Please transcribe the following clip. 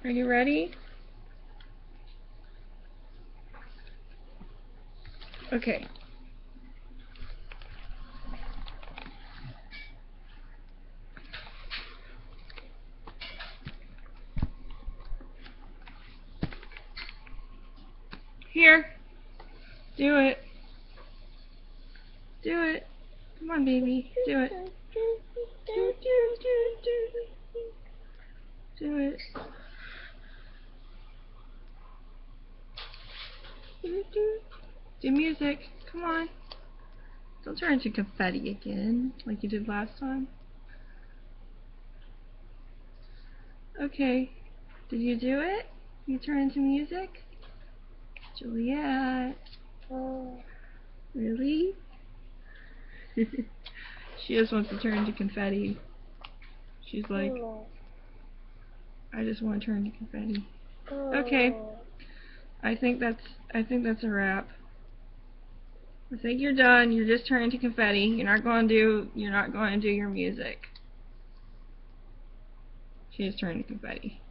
Are you ready? Okay. Here. Do it. Do it. Come on, baby. Do it. Do it. Do music. Come on. Don't turn into confetti again, like you did last time. Okay. Did you do it? You turn into music? Juliette. Really? She just wants to turn into confetti. She's like, I just want to turn into confetti. Okay. I think that's a wrap. I think you're done. You're just turning to confetti. You're not going to do your music. She's turning to confetti.